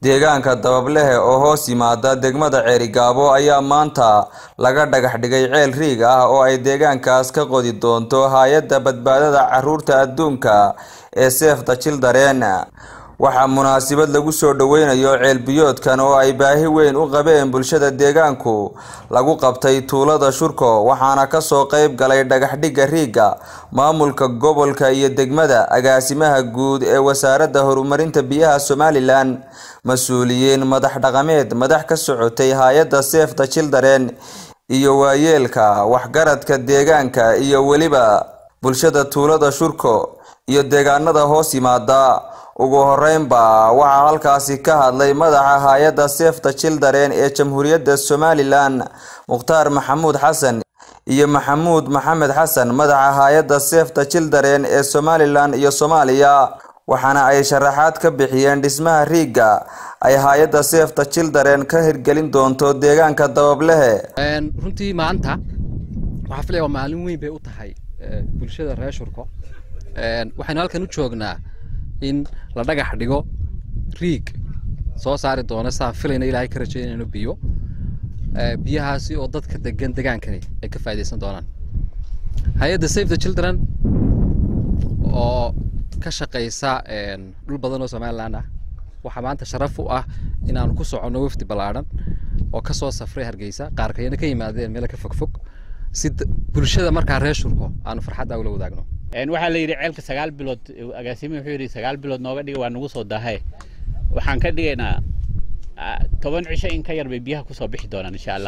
deegaanka Dabableh oo hoos yimaada degmada Ceerigaabo ayaa maanta laga dhagax dhigay ceel riig ah oo ay deegaankaas ka qodi doonto hay'adda badbaadada carruurta adduunka ee Save the Children. waxaa munaasabad lagu soo dhaweynayo ceel biyoodkan oo ay baahi weyn u qabeen bulshada deegaanku lagu qabtay tuulada Shurko waxaana ka soo qayb galay dhagax dhigga riiga maamulka gobolka iyo degmada agaasimaha guud ee wasaaradda horumarinta biyaha Somaliland mas'uuliyiin madax dhaqameed madax ka socotay hay'adda Save the Children iyo waayeelka waxgaradka deegaanka iyo waliba bulshada tuulada Shurko iyo deegaanada hoos yimaada. ugu horeynba waxa halkaasi ka hadlay madaxa hay'adda Save the Children ee Jamhuuriyadda Somaliland Mukhtaar Maxamuud Xasan iyo Maxamuud Maxamed Xasan madaxa hay'adda Save the Children ee Somaliland iyo Soomaaliya waxaana ay sharaxaad ka bixiyeen dhismaha riiga ay hay'adda Save the Children ka hirgelin doonto deegaanka Dabableh. runtii maanta waxa filayaa maalin weyn bay u tahay bulshada reer Shurko waxaan halkan u joognaa in la dhagax dhigo riig soo saari doona saafilayna Ilaahay ka rajaynayno biyahaasi oo dadka degan deegaankani ay ka faa'iideysan doonaan. hay'adda Save the Children oo ka shaqeysa dhul badan oo Somaliland ah waxa maanta sharaf u ah in aan ku socono wafdi balaaran oo ka soo safray Hargeysa qaar kale ka yimaadeen meel ka fog si bulshada markaa reer Shurko aan farxad ula wadaagno. waxaa la yiri ceelka 9 bilood agaasimo wuxuu yiri 9 bilood nooga dhigay waa nagu soo daahay waxaan ka dhigaynaa 10 cisho in ka yar bay biyaha ku soo bixi doonaan insha Allah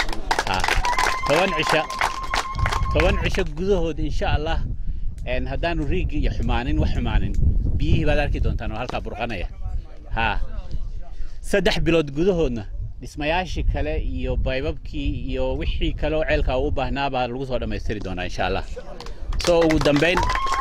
10 cisho gudahood insha Allah haddaanu riig iyo xumaanin wax xumaanin biyihii baad arki doontaan oo halka burqanaya 3 bilood gudahoodna dhismayaashii kale iyo baybabkii iyo wixii kale oo ceelka u baahnaa baa lagu soo dhameystiri doonaa insha Allah. ugu dambeyn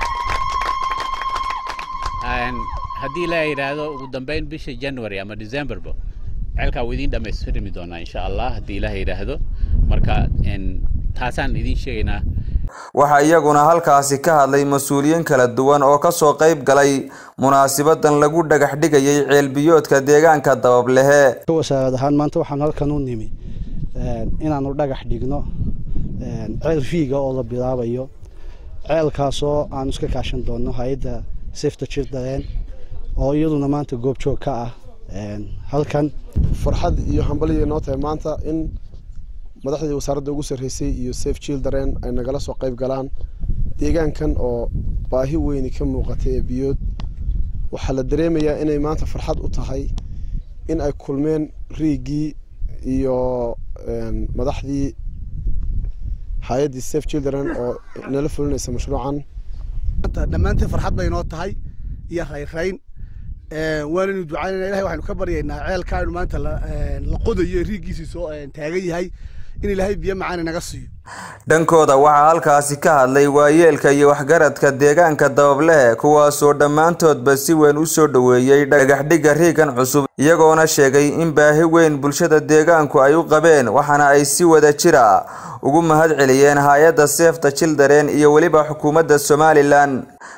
haddii la yiraahdo ugu dambeyn bisha January ama December ba ceelka wadiin dhameystirmi doonaa insha Allah haddii la yiraahdo marka taasaan idin sheegaynaa. waxa iyaguna halkaasi ka hadlay mas'uuliyiin kala duwan oo ka soo qayb galay munaasabadan lagu dhagax dhigayay ceel biyoodka deegaanka Dabableh. wasaarad ahaan maanta waxaan halkan u nimi inaanu dhagax dhigno ceel fiiga oo la bilaabayo ceelkaasoo aan iska kaashan doono hay'adda Save the Children oo iyaduna maanta goob joog ka ah halkan. farxad iyo hambaliyo noo tahay maanta in madaxda wasaaradda ugu sareysay iyo Save Children ay nagala soo qayb galaan deegaankan oo baahi weyn ka muuqatay biyood. waxa la dareemayaa inay maanta farxad u tahay in ay kulmeen riigii iyo madaxdii hay'adda Save Children oo nala fulinaysa mashruucan. dhammaantiin farxad bay noo tahay iyo khayrayn waanu ducaynaa Ilaahay waxaanu ka baryaynaa ceelkaanu maanta la qodayo riigiisa soo taagan yahay in Ilaahay biyo macaan naga siiyo. dhankooda waxa halkaasi ka hadlay waayeelka iyo waxgaradka deegaanka Dabableh kuwaas oo dhammaantoodba si weyn u soo dhaweeyay dhagax dhigga riigan cusub iyagoona sheegay in baahi weyn bulshada deegaanku ay u qabeen waxaana ay si wada jira ugu mahad celiyeen hay'adda Save the Children iyo waliba xukuumadda Somaliland.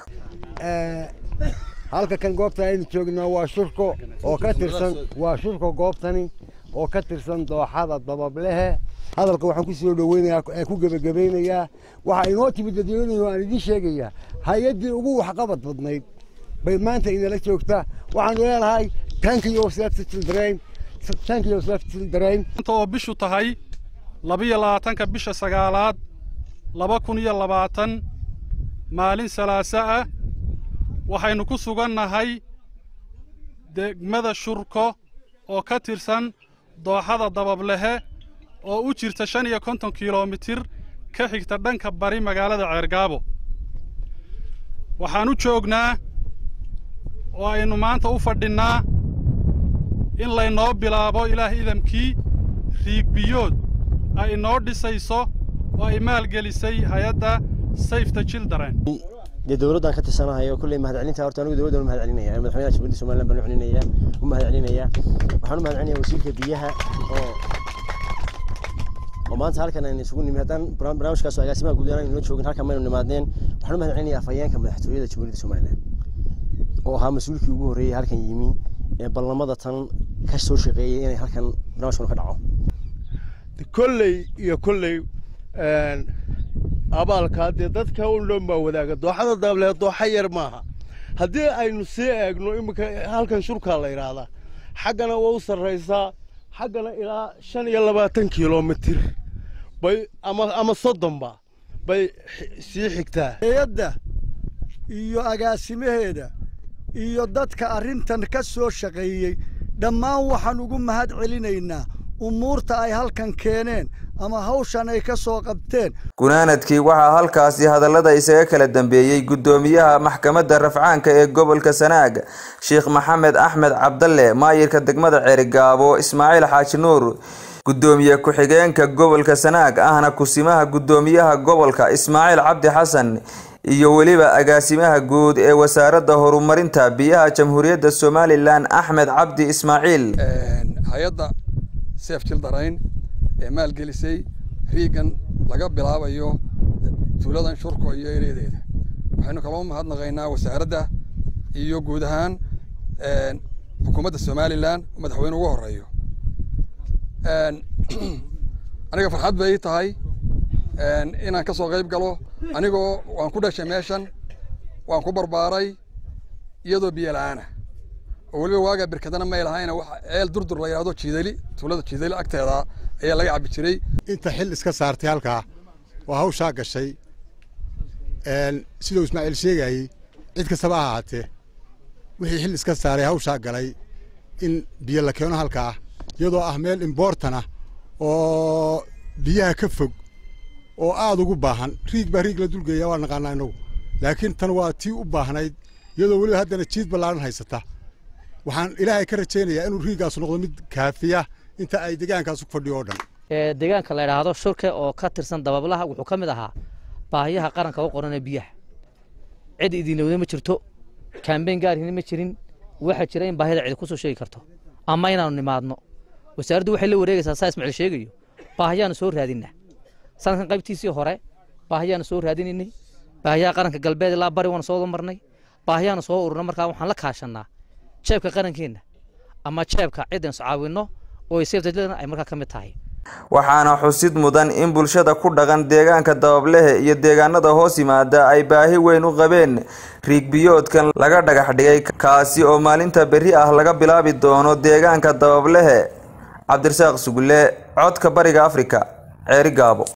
halka kan goobta aynu joogno waa Shurko oo ka tirsan Shurko goobtani oo ka tirsan dooxada Dabableh. hadalka waxaan ku soo dhaweynayaa ku gabagabeynayaa waxa inoo timid dadweynaha aan idin sheegayaa hay'adii ugu wax qabad badnayd bay maanta inala joogtaa waxaan leeyahay thank you Save the Children oo bishu tahay 22 bisha 9 2020 maalin Salaaso ah waxaynu ku sugannahay degmada Shurko oo ka tirsan dooxada Dabableh oo u jirta 55 kiiloomitir ka xigta dhanka bari magaalada Ceerigaabo. waxaan u joognaa oo aynu maanta u fadhinaa in laynoo bilaabo Ilaahay idamkii riig biyood ay noo dhisayso oo ay maalgelisay hay'adda Save the Children. dawladdan ka tirsanahay oo kulli mahad celinta horta anigu dawladdan mahad celinaya madaxweynaha Jamhuuriyadda Somaliland baan u mahad celinaya waxaan u mahad celinayaa wasiirka biyaha oo maanta halkan aynu isugu nimid haddaan barnaamijkaas oo agaasimaha guud ahaan inoo joogin halkan maynu nimaadeen waxaan u mahad celinayaa afhayeenka madaxtooyada Jamhuuriyadda Somaliland oo ahaa mas'uulkii ugu horeeyay halkan yimi ballamada tan ka soo shaqeeyay inay halkan barnaamijkan ka dhaco kolley abaalka dee dadka u dhan baa wadaaga dooxada daablee dooxa yar maaha haddii aynu sii eegno iminka halkan shurkaa la yidhaahdaa xaggana waa u sarraysaa xaggana ilaa 25 kilomitir bay ama 30 bay sii xigtaa hay'adda iyo agaasimaheeda iyo dadka arrintan ka soo shaqeeyay dhammaan waxaan ugu mahad celinaynaa umuurta ay halkan keeneen ama hawshan ay ka soo qabteen gunaanadkii waxaa halkaasi hadallada isaga kala dambeeyay gudoomiyaha maxkamadda rafcaanka ee gobolka Sanaag Sheekh Maxamed Axmed Cabdalle maayirka degmada Ceerigaabo Ismaaciil Xaaji Nuur gudoomiye ku-xigeenka gobolka Sanaag ahna kusimaha gudoomiyaha gobolka Ismaaciil Cabdi Xasan iyo waliba agaasimaha guud ee wasaaradda horumarinta biyaha Jamhuuriyadda Soomaaliland Axmed Cabdi Ismaaciil hay'adda Safe Children ee maalgelisay riigan laga bilaabayo tuuladan shurko iyo ereedeeda waxaanu kala mahadnaqaynaa wasaaradda iyo guud ahaan xukuumadda Soomaaliland madaxweyne ugu horeeyo aniga farxad bay tahay inaan ka soo qayb galo anigoo waan ku dhashay meeshan waan ku barbaaray iyadoo biyo la'aan ah oo waliba waaga birkadana ma ilaahayna wax ceel durdur la yiraahdo jiidali tuulada jiidali agteeda ayaa laga cabi jiray inta xil iska saartay halka waa hawsha gashay sidoo Ismaaciil sheegay cid kasta baa ahaatee wixii xil iska saaray hawsha galay in biyo la keeno halka iyadoo ah meel important ah oo biyaha ka fog oo aad ugu baahan riig la dulgeeyaa waa naqaanaa inagu laakiin tan waa tii u baahnayd iyadoo waliba haddana jiid ballaaran haysata waxaan ilaahay ka rajaynayaa inuu riigaas noqdo mid kaafiya inta ay deegaankaas ku fadhiyo oo dhan deegaanka la yiraahdo shurka oo ka tirsan dabablaha wuxuu ka mid ahaa baahiyaha qaranka u qoran ee biyaha cid idin wada ma jirto campaign gaarina ma jirin waxa jira in baahida cid ku soo sheegi karto ama inaanu nimaadno wasaaraddu waxay la wareegaysaa saa Ismaaciil sheegayo baahiyana soo raadinaa sanadkan qaybtiisii hore baahiyana soo raadinay baahiyaha qaranka galbeed ilaa bari waan soo marnay baahiyana soo ururna markaa waxaan la kaashanaa jeebka qarankeena ama jeebka ciidan caawino oo Safe Children ay markaa kamid tahay waxaana xusid mudan in bulshada ku dhaqan deegaanka Dabablehe iyo deegaanada hoos yimaada ay baahi weyn u qabeen riig biyoodkan laga dhagax dhigay kaasi oo maalinta berri ah laga bilaabi doono deegaanka Dabablehe Cabdirasaaq Sugulle codka bariga Afrika Ceerigaabo